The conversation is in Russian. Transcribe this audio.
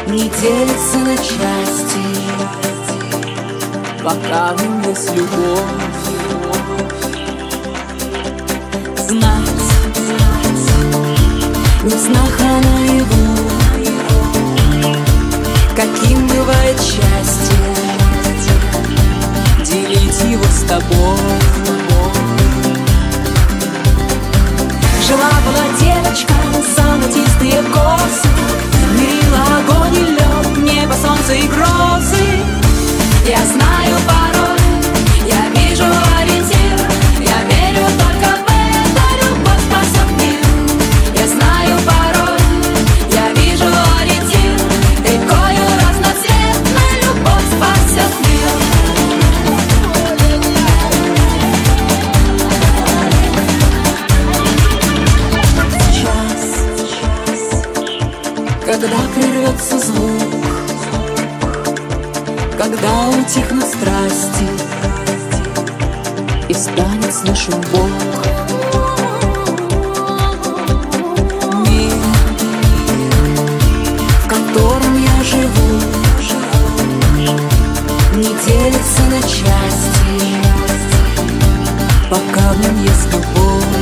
не делится на части, пока в нем есть любовь. Знать, не в снах, а наяву, каким бывает счастье, делить его с тобой. Жила-была девочка, золотистые косы, мерила огонь и лед, небо, солнце и грозы. Я знаю пароль, я вижу ориентир, я верю только в это, любовь спасет мир. Я знаю пароль, я вижу ориентир, рекою разноцветной любовь спасет мир. Когда прервется звук, когда утихнут страсти и станет слышен Бог, мир, в котором я живу, не делится на части, пока в нем есть любовь.